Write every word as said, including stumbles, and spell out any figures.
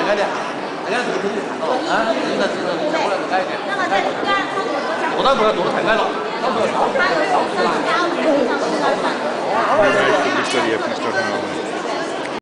开的，大家这个东西看到了啊，应该是像我那个矮的。 那么在干， 做单不要做的太矮了，差不多。 他有手上加五，非常适合。 Dai, gli storiefni sto